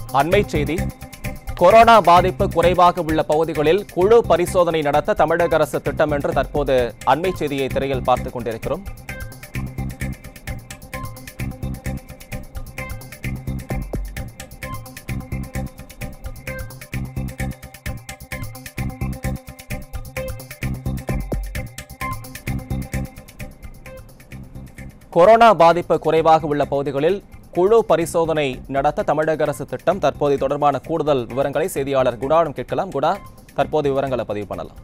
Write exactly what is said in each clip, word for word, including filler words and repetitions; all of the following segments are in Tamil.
அண்மை செய்தி. கொரோனா பாதிப்பு குறைவாக உள்ள பகுதிகளில் குழு பரிசோதனை நடத்த தமிழக அரசு திட்டம் என்று தற்போது அண்மை செய்தியை திரையில் பார்த்துக் கொண்டிருக்கிறோம். கொரோனா பாதிப்பு குறைவாக உள்ள பகுதிகளில் குழு பரிசோதனை நடத்த தமிழக அரசு திட்டம். தற்போது தொடர்பான கூடுதல் விவரங்களை செய்தியாளர் குணாவிடம் கேட்கலாம். குணா, தற்போது விவரங்களை பதிவு பண்ணலாம்.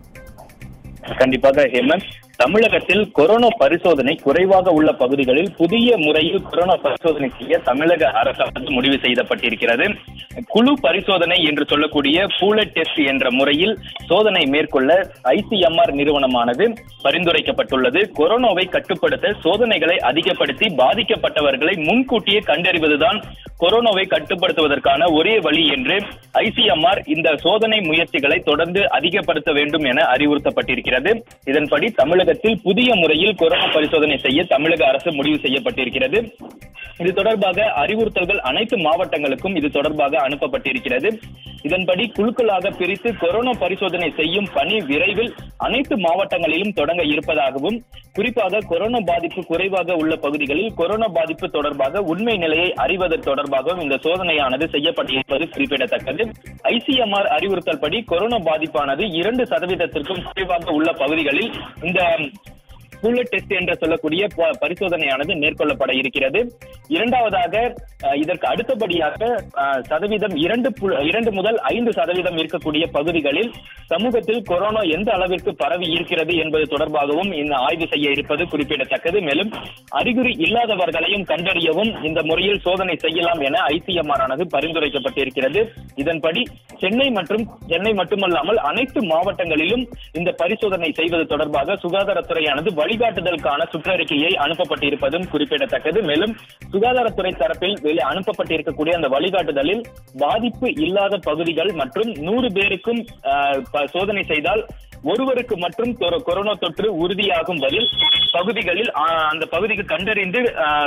கண்டிப்பாக ஹேமந்த், தமிழகத்தில் கொரோனா பரிசோதனை குறைவாக உள்ள பகுதிகளில் புதிய முறையில் கொரோனா பரிசோதனை செய்ய தமிழக அரசானது முடிவு செய்யப்பட்டிருக்கிறது. குழு பரிசோதனை என்று சொல்லக்கூடிய பூலட் டெஸ்ட் என்ற முறையில் சோதனை மேற்கொள்ள ஐசிஎம்ஆர் நிறுவனமானது பரிந்துரைக்கப்பட்டுள்ளது. கொரோனாவை கட்டுப்படுத்த சோதனைகளை அதிகப்படுத்தி பாதிக்கப்பட்டவர்களை முன்கூட்டியே கண்டறிவதுதான் கொரோனாவை கட்டுப்படுத்துவதற்கான ஒரே வழி என்று ஐசிஎம்ஆர் இந்த சோதனை முயற்சிகளை தொடர்ந்து அதிகப்படுத்த வேண்டும் என அறிவுறுத்தப்பட்டிருக்கிறது. இதன்படி தமிழகத்தில் புதிய முறையில் கொரோனா பரிசோதனை செய்ய தமிழக அரசு முடிவு செய்யப்பட்டிருக்கிறது. இது தொடர்பாக அறிவுறுத்தல்கள் அனைத்து மாவட்டங்களுக்கும் இது தொடர்பாக அனுப்பப்பட்டிருக்கிறது. இதன்படி குழுக்களாக பிரித்து கொரோனா பரிசோதனை செய்யும் பணி விரைவில் அனைத்து மாவட்டங்களிலும் தொடங்க இருப்பதாகவும், குறிப்பாக கொரோனா பாதிப்பு குறைவாக உள்ள பகுதிகளில் கொரோனா பாதிப்பு தொடர்பாக உண்மை நிலையை அறிவது தொடர்பாகவும் இந்த சோதனையானது செய்யப்பட்டிருப்பது குறிப்பிடத்தக்கது. ஐசிஎம்ஆர் அறிவுறுத்தல் படி கொரோனா பாதிப்பானது இரண்டு சதவீதத்திற்கும் குறைவாக உள்ள பகுதிகளில் இந்த பூலட் டெஸ்ட் என்று சொல்லக்கூடிய பரிசோதனையானது மேற்கொள்ளப்பட இருக்கிறது. இரண்டாவதாக இதற்கு அடுத்தபடியாக சதவீதம் இரண்டு இரண்டு முதல் ஐந்து சதவீதம் இருக்கக்கூடிய பகுதிகளில் சமூகத்தில் கொரோனா எந்த அளவிற்கு பரவி இருக்கிறது என்பது தொடர்பாகவும் இந்த ஆய்வு செய்ய இருப்பது குறிப்பிடத்தக்கது. மேலும் அறிகுறி இல்லாதவர்களையும் கண்டறியவும் இந்த முறையில் சோதனை செய்யலாம் என ஐசிஎம்ஆர் ஆனது பரிந்துரைக்கப்பட்டிருக்கிறது. இதன்படி சென்னை மற்றும் சென்னை மட்டுமல்லாமல் அனைத்து மாவட்டங்களிலும் இந்த பரிசோதனை செய்வது தொடர்பாக சுகாதாரத்துறையானது வழிகாட்டுதலுக்கான சுற்றறிக்கையை அனுப்பப்பட்டிருப்பதும் குறிப்பிடத்தக்கது. மேலும் சுகாதாரத்துறை தரப்பில் அனுப்பப்பட்டிருக்கக்கூடிய அந்த வழிகாட்டுதலில் பாதிப்பு இல்லாத பகுதிகள் மற்றும் நூறு பேருக்கும் சோதனை செய்தால் ஒருவருக்கு மற்றும் கொரோனா தொற்று உறுதியாகும் வரையில் பகுதிகளில் அந்த பகுதிக்கு கண்டறிந்து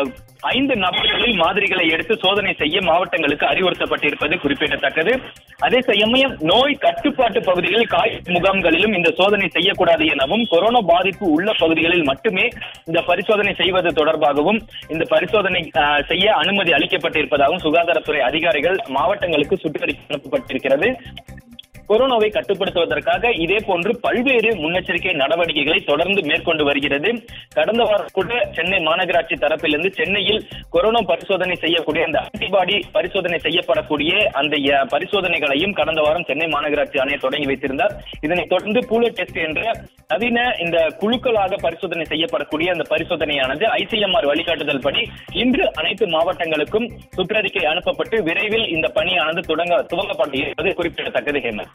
ஐந்து நபர்களில் மாதிரிகளை எடுத்து சோதனை செய்ய மாவட்டங்களுக்கு அறிவுறுத்தப்பட்டிருப்பது குறிப்பிடத்தக்கது. அதே சமயம் நோய் கட்டுப்பாட்டு பகுதிகளில் காய்ச்சல் முகாம்களிலும் இந்த சோதனை செய்யக்கூடாது எனவும், கொரோனா பாதிப்பு உள்ள பகுதிகளில் மட்டுமே இந்த பரிசோதனை செய்வது தொடர்பாகவும் இந்த பரிசோதனை செய்ய அனுமதி அளிக்கப்பட்டிருப்பதாகவும் சுகாதாரத்துறை அதிகாரிகள் மாவட்டங்களுக்கு சுற்றறிக்கை அனுப்பப்பட்டிருக்கிறது. கொரோனாவை கட்டுப்படுத்துவதற்காக இதே போன்று பல்வேறு முன்னெச்சரிக்கை நடவடிக்கைகளை தொடர்ந்து மேற்கொண்டு வருகிறது. கடந்த வாரம் கூட சென்னை மாநகராட்சி தரப்பிலிருந்து சென்னையில் கொரோனா பரிசோதனை செய்யக்கூடிய அந்த ஆன்டிபாடி பரிசோதனை செய்யப்படக்கூடிய அந்த பரிசோதனைகளையும் கடந்த வாரம் சென்னை மாநகராட்சி ஆணையர் தொடங்கி வைத்திருந்தார். இதனைத் தொடர்ந்து பூலட் டெஸ்ட் என்ற நவீன இந்த குழுக்களாக பரிசோதனை செய்யப்படக்கூடிய அந்த பரிசோதனையானது ஐசிஎம்ஆர் வழிகாட்டுதல் படி இன்று அனைத்து மாவட்டங்களுக்கும் சுற்றறிக்கை அனுப்பப்பட்டு விரைவில் இந்த பணியானது தொடங்க துவங்கப்பட இருப்பது குறிப்பிடத்தக்கது. ஹேமந்த்,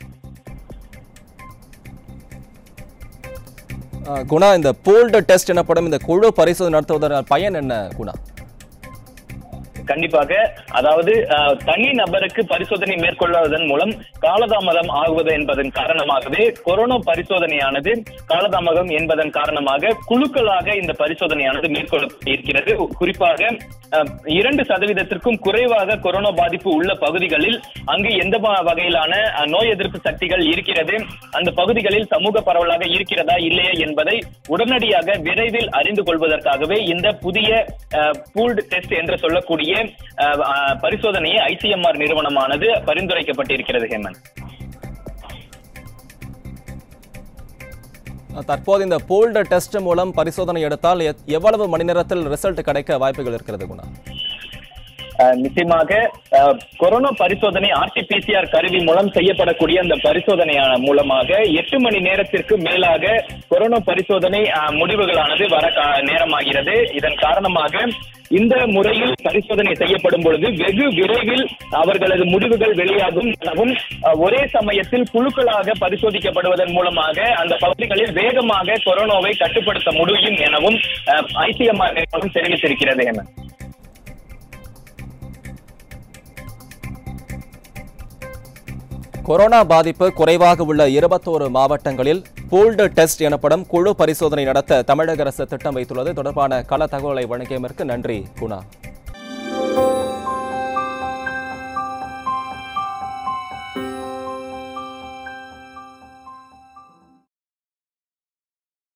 குணா, இந்த பூல்டு டெஸ்ட் எனப்படும் இந்த குழு பரிசோதனை நடத்துவதன் பயன் என்ன குணா? கண்டிப்பாக, அதாவது தனி நபருக்கு பரிசோதனை மேற்கொள்வதன் மூலம் காலதாமதம் ஆகுவது என்பதன் காரணமாகவே கொரோனா பரிசோதனையானது காலதாமதம் என்பதன் காரணமாக குழுக்களாக இந்த பரிசோதனையானது மேற்கொள்ளப்பட்டிருக்கிறது. குறிப்பாக இரண்டு சதவீதத்திற்கும் குறைவாக கொரோனா பாதிப்பு உள்ள பகுதிகளில் அங்கு எந்த வகையிலான நோய் எதிர்ப்பு சக்திகள் இருக்கிறது, அந்த பகுதிகளில் சமூக பரவலாக இருக்கிறதா இல்லையா என்பதை உடனடியாக விரைவில் அறிந்து கொள்வதற்காகவே இந்த புதிய பூல்டு டெஸ்ட் என்று சொல்லக்கூடிய பரிசோதனையை ஐசிஎம்ஆர் நிறுவனமானது பரிந்துரைக்கப்பட்டிருக்கிறது. ஹேமந்த், தற்போது இந்த பூல்டு டெஸ்ட் மூலம் பரிசோதனை எடுத்தால் எவ்வளவு மணி நேரத்தில் ரிசல்ட் கிடைக்க வாய்ப்புகள் இருக்கிறது குணா? நிச்சயமாக கொரோனா பரிசோதனை ஆர்டிபிசிஆர் கருவி மூலம் செய்யப்படக்கூடிய அந்த பரிசோதனை மூலமாக எட்டு மணி நேரத்திற்கு மேலாக கொரோனா பரிசோதனை முடிவுகளானது வர நேரமாகிறது. இதன் காரணமாக இந்த முறையில் பரிசோதனை செய்யப்படும் பொழுது வெகு விரைவில் அவர்களது முடிவுகள் வெளியாகும் எனவும், ஒரே சமயத்தில் குழுக்களாக பரிசோதிக்கப்படுவதன் மூலமாக அந்த பகுதிகளில் வேகமாக கொரோனாவை கட்டுப்படுத்த முடியும் எனவும் ஐசிஎம்ஆர் நிறுவனம் தெரிவித்திருக்கிறது. என கொரோனா பாதிப்பு குறைவாக உள்ள இருபத்தோரு மாவட்டங்களில் பூல்டு டெஸ்ட் எனப்படும் குழு பரிசோதனை நடத்த தமிழக அரசு திட்டம் வைத்துள்ளது. தொடர்பான கள தகவலை வழங்கியதற்கு நன்றி குணா.